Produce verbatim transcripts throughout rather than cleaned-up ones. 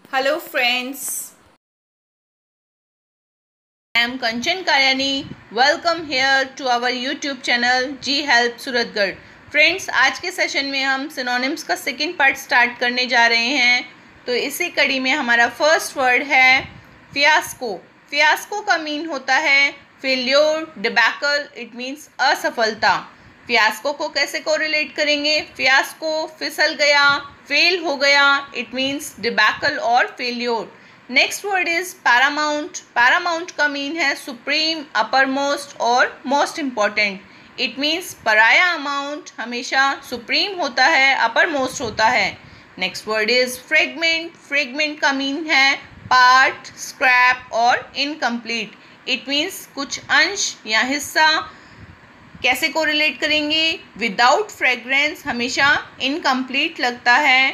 Hello friends, I am Kanchan Karyani. Welcome here to our YouTube channel G Help Suratgarh. Friends, आज के session में हम synonyms का second part start करने जा रहे हैं। तो इसी कड़ी में हमारा फर्स्ट वर्ड है फियास्को। फियास्को का मीन होता है फेल्योर, डिबैकल, इट मीन्स असफलता। फियास्को को कैसे कोरिलेट करेंगे? फियास्को फिसल गया, फेल हो गया, इट मीन्स डिबैकल और failure. Next word is paramount. Paramount का मीन है सुप्रीम, अपर मोस्ट और मोस्ट इम्पॉर्टेंट। इट मीन्स पराया अमाउंट हमेशा सुप्रीम होता है, अपर मोस्ट होता है। Next word is fragment. Fragment का मीन है पार्ट, स्क्रैप और इनकम्प्लीट। इट मीन्स कुछ अंश या हिस्सा। कैसे कोरिलेट करेंगे? विदाउट फ्रेग्रेंस हमेशा इनकम्प्लीट लगता है।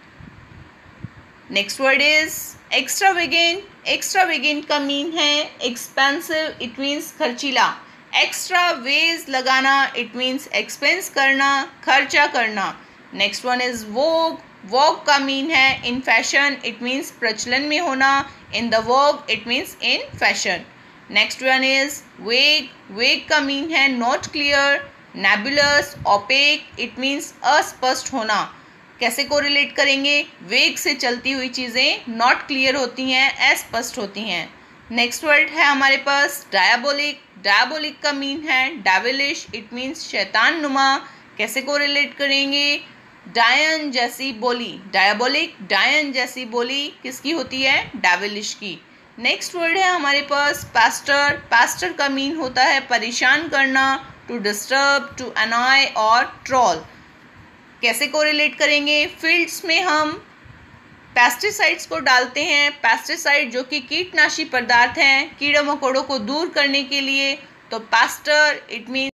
Next word is extravagant. Extravagant का मीन है एक्सपेंसिव, इट मीन्स खर्चीला। एक्स्ट्रा वेज लगाना, इट मीन्स एक्सपेंस करना, खर्चा करना। Next one is vogue. Vogue का मीन है इन फैशन, इट मीन्स प्रचलन में होना। In the vogue, it means in fashion. Next one is vague. Vague का मीन है not clear, nebulous, opaque, it means अस्पष्ट होना। कैसे कोरिलेट करेंगे? वेग से चलती हुई चीज़ें नॉट क्लियर होती हैं, अस्पष्ट होती हैं। नेक्स्ट वर्ड है हमारे पास डायबोलिक। डायबोलिक का मीन है डेविलिश, इट मीन्स शैतान नुमा। कैसे कोरिलेट करेंगे? डायन जैसी बोली। डायबोलिक, डायन जैसी बोली किसकी होती है? डेविलिश की। नेक्स्ट वर्ड है हमारे पास पास्टर। पास्टर का मीन होता है परेशान करना, टू डिस्टर्ब, टू अनॉय और ट्रोल। कैसे कोरिलेट करेंगे? फील्ड्स में हम पेस्टिसाइड्स को डालते हैं। पेस्टिसाइड जो कि कीटनाशी पदार्थ हैं कीड़ों मकोड़ों को दूर करने के लिए। तो pester, it mean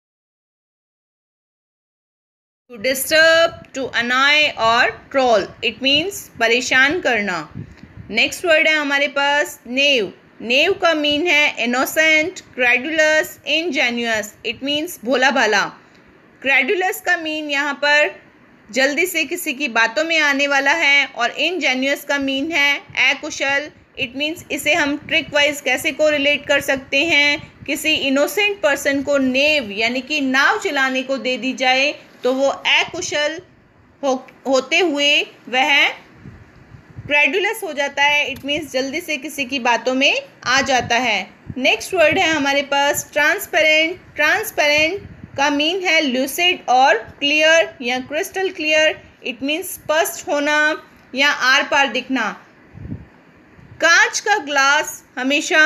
to disturb, to annoy और ट्रोल, इट मीन्स परेशान करना। नेक्स्ट वर्ड है हमारे पास नेव। नेव का मीन है innocent, credulous, ingenuous, it means भोला भाला। क्रेडुलस का मीन यहाँ पर जल्दी से किसी की बातों में आने वाला है और इनजेन्युअस का मीन है अकुशल। इट मीन्स इसे हम ट्रिक वाइज कैसे को रिलेट कर सकते हैं? किसी इनोसेंट पर्सन को नेव यानी कि नाव चलाने को दे दी जाए तो वो अकुशल हो होते हुए वह क्रेडुलस हो जाता है। इट मीन्स जल्दी से किसी की बातों में आ जाता है। नेक्स्ट वर्ड है हमारे पास ट्रांसपेरेंट। ट्रांसपेरेंट का मीन है लूसिड और क्लियर या क्रिस्टल क्लियर। इट मीन्स स्पष्ट होना या आर पार दिखना। कांच का ग्लास हमेशा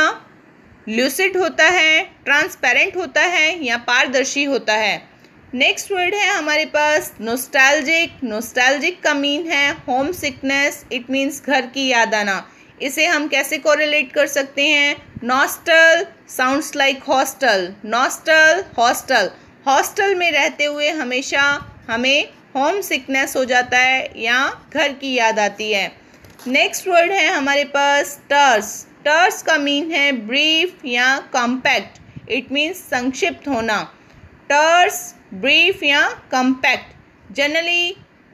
लूसिड होता है, ट्रांसपेरेंट होता है या पारदर्शी होता है। नेक्स्ट वर्ड है हमारे पास नोस्टैल्जिक। नोस्टैल्जिक का मीन है होम सिकनेस, इट मीन्स घर की याद आना। इसे हम कैसे कोरिलेट कर सकते हैं? Nostal sounds like hostel. Nostal, hostel. Hostel में रहते हुए हमेशा हमें होम सिकनेस हो जाता है या घर की याद आती है। नेक्स्ट वर्ड है हमारे पास टर्स। टर्स का मीन है ब्रीफ या कॉम्पैक्ट, इट मीन्स संक्षिप्त होना। टर्स, ब्रीफ या कॉम्पैक्ट। जनरली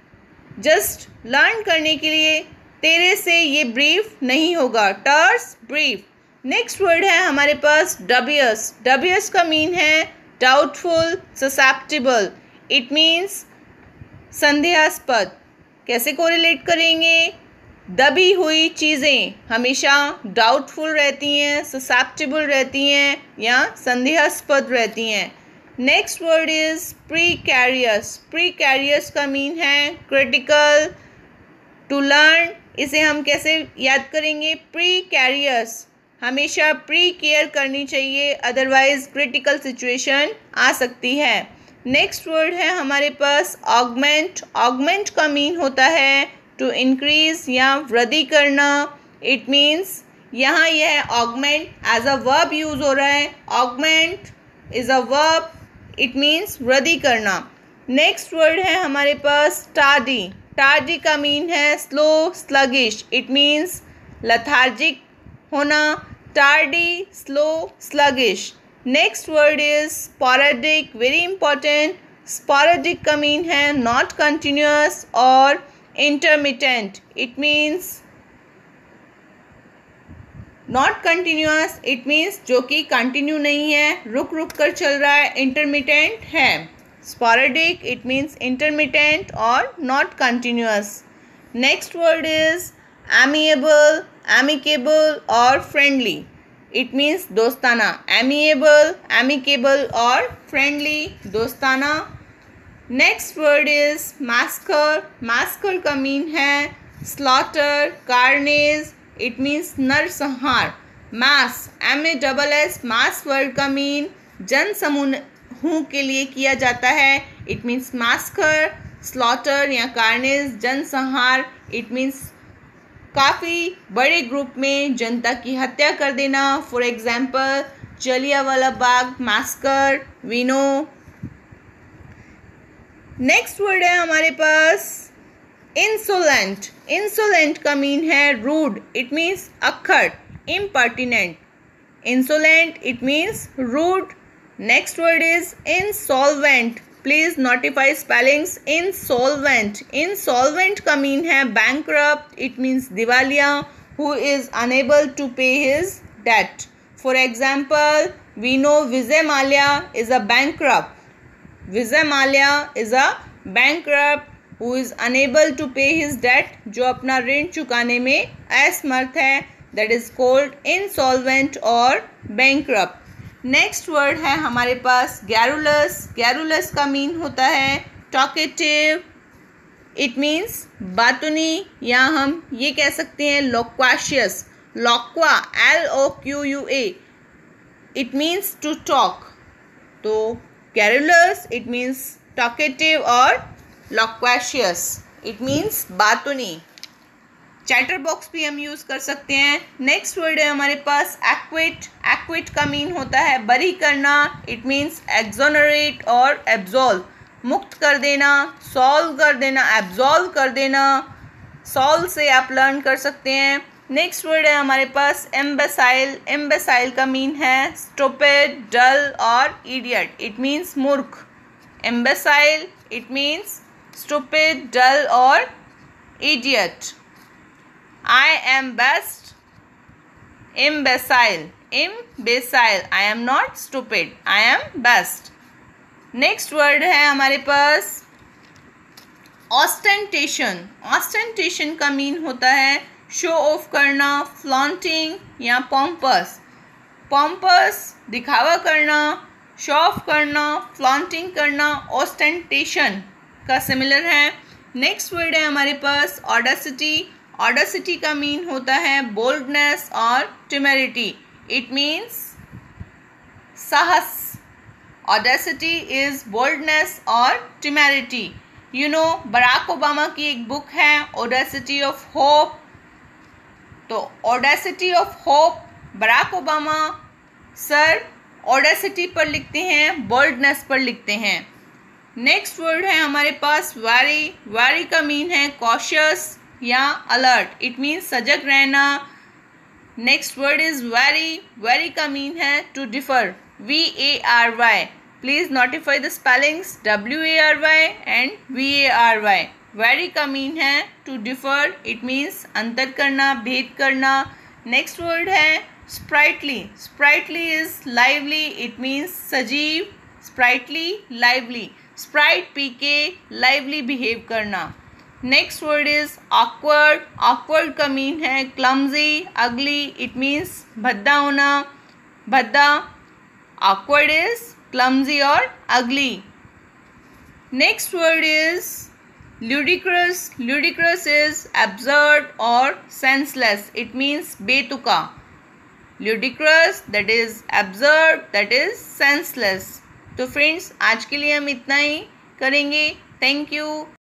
जस्ट लर्न करने के लिए तेरे से ये ब्रीफ नहीं होगा। टर्स, ब्रीफ। नेक्स्ट वर्ड है हमारे पास डबियस। डबियस का मीन है डाउटफुल, ससेप्टिबल, इट मीन्स संदेहास्पद। कैसे कोरिलेट करेंगे? दबी हुई चीज़ें हमेशा डाउटफुल रहती हैं, ससेप्टिबल रहती हैं या संदेहास्पद रहती हैं। Next word is precarious. Precarious का मीन है क्रिटिकल, टू लर्न। इसे हम कैसे याद करेंगे? प्रीकैरियस हमेशा प्री केयर करनी चाहिए, अदरवाइज क्रिटिकल सिचुएशन आ सकती है। नेक्स्ट वर्ड है हमारे पास ऑगमेंट। ऑगमेंट का मीन होता है टू इंक्रीज या वृद्धि करना। इट मीन्स यहाँ यह augment as a verb use हो रहा है। Augment is a verb, it means वृद्धि करना। नेक्स्ट वर्ड है हमारे पास टार्डी। टार्डी का मीन है slow, sluggish, it means lethargic होना। Tardy, slow, sluggish. Next word is sporadic, very important. Sporadic का मीन है नॉट कंटिन्यूअस और intermittent, it means not continuous it means जो कि कंटिन्यू नहीं है, रुक रुक कर चल रहा है, इंटरमिटेंट है. स्पोरेडिक इट मीन्स इंटरमिटेंट और not continuous. Next word is amiable, amicable और फ्रेंडली. इट मीन्स दोस्ताना. एमिएबल, एमिकेबल और फ्रेंडली, दोस्ताना. Next word is massacre. Massacre का मीन है स्लॉटर, कार्नेज. इट मीन्स नरसंहार. Mass, M A double S, mass word का mean जन समूहों के लिए किया जाता है. It means massacre. स्लॉटर या कार्नेज, जनसंहार. इट मीन्स काफ़ी बड़े ग्रुप में जनता की हत्या कर देना. For example Jallianwala Bagh massacre, we know. Next word है हमारे पास इंसोलेंट. इंसोलेंट का मीन है रूड. इट मीन्स अक्खड़, impertinent. Insolent it means rude. Next word is insolvent. Please notify spellings. Insolvent. Insolvent का मीन है बैंकरप्ट. इट मीन्स दिवालिया, who is unable to pay his debt. For example we know Vijay Mallya is a bankrupt. Vijay Mallya is a bankrupt who is unable to pay his debt. जो अपना ऋण चुकाने में असमर्थ है, दैट इज कॉल्ड इंसॉल्वेंट और bankrupt. Next word है हमारे पास गैरुलस. गैरुलस का मीन होता है टॉकेटिव. इट मीन्स बातुनी, या हम ये कह सकते हैं loquacious. Loqua, L O Q U A, it means to talk. तो गैरुलस इट मीन्स टॉकेटिव और लोक्वाशियस इट मीन्स बातुनी. चैटर बॉक्स भी हम यूज़ कर सकते हैं. नेक्स्ट वर्ड है हमारे पास एक्विट. एक्विट का मीन होता है बरी करना. इट मीन्स एक्सोनरेट और एब्जॉल्व, मुक्त कर देना, सॉल्व कर देना, एब्जॉल्व कर देना. सॉल्व से आप लर्न कर सकते हैं. नेक्स्ट वर्ड है हमारे पास एम्बेसाइल. एम्बेसाइल का मीन है स्टूपिड, डल और इडियट. इट मीन्स मूर्ख. Imbecile it means stupid, dull और idiot. I am best. Imbecile. Imbecile. I am not stupid. I am best. Next word है हमारे पास ऑस्टेंटेशन. ऑस्टेंटेशन का मीन होता है शो ऑफ करना, फ्लॉन्टिंग या पॉम्पस. पॉम्पस दिखावा करना, शो ऑफ करना, फ्लॉन्टिंग करना, ऑस्टेंटेशन का सिमिलर है. नेक्स्ट वर्ड है हमारे पास ऑडेसिटी. ऑडेसिटी का मीन होता है बोल्डनेस और टिमरिटी. इट मीन्स साहस. ऑडेसिटी इज बोल्डनेस और temerity. You know Barack Obama की एक बुक है ऑडेसिटी ऑफ होप. तो audacity of hope Barack Obama sir audacity पर लिखते हैं, बोल्डनेस पर लिखते हैं. नेक्स्ट वर्ड है हमारे पास वैरी. वैरी का मीन है कॉशियस या अलर्ट. इट मीन्स सजग रहना. Next word is vary. Vary का मीन है to differ. V A R Y. Please notify the spellings W A R Y and V A R Y. Vary का mean है to differ. It means अंतर करना, भेद करना. Next word है sprightly. Sprightly is lively. It means सजीव. Sprightly, lively. Sprite P के lively behave करना. Next word is awkward. Awkward का मीन है क्लमजी, अगली. इट मीन्स भद्दा होना, भद्दा. ऑकवर्ड इज क्लमजी और ugly. Next word is ludicrous. Ludicrous is absurd और सेंसलेस. इट मीन्स बेतुका. Ludicrous that is absurd, that is senseless. तो friends आज के लिए हम इतना ही करेंगे. Thank you.